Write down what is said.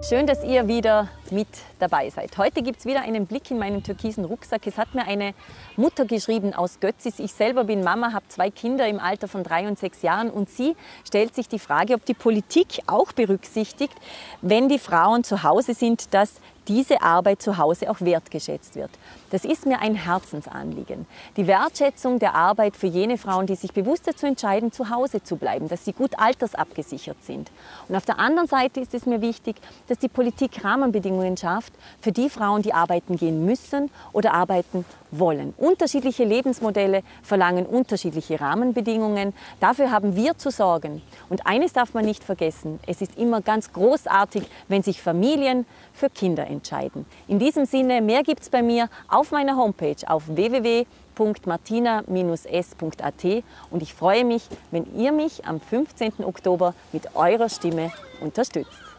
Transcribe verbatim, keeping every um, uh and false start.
Schön, dass ihr wieder mit dabei seid. Heute gibt es wieder einen Blick in meinen türkisen Rucksack. Es hat mir eine Mutter geschrieben aus Götzis. Ich selber bin Mama, habe zwei Kinder im Alter von drei und sechs Jahren. Und sie stellt sich die Frage, ob die Politik auch berücksichtigt, wenn die Frauen zu Hause sind, dass diese Arbeit zu Hause auch wertgeschätzt wird. Das ist mir ein Herzensanliegen. Die Wertschätzung der Arbeit für jene Frauen, die sich bewusst dazu entscheiden, zu Hause zu bleiben, dass sie gut altersabgesichert sind. Und auf der anderen Seite ist es mir wichtig, dass die Politik Rahmenbedingungen schafft für die Frauen, die arbeiten gehen müssen oder arbeiten wollen. Unterschiedliche Lebensmodelle verlangen unterschiedliche Rahmenbedingungen. Dafür haben wir zu sorgen. Und eines darf man nicht vergessen: Es ist immer ganz großartig, wenn sich Familien für Kinder entscheiden. In diesem Sinne, mehr gibt es bei mir auf meiner Homepage auf w w w punkt martina Bindestrich s punkt a t und ich freue mich, wenn ihr mich am fünfzehnten Oktober mit eurer Stimme unterstützt.